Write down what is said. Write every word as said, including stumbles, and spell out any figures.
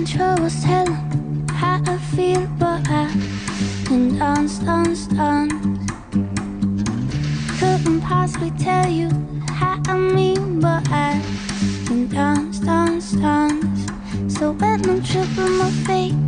troubles telling how I feel, but I can dance, dance, dance. Couldn't possibly tell you how I mean, but I can dance, dance, dance. So when I'm tripping my feet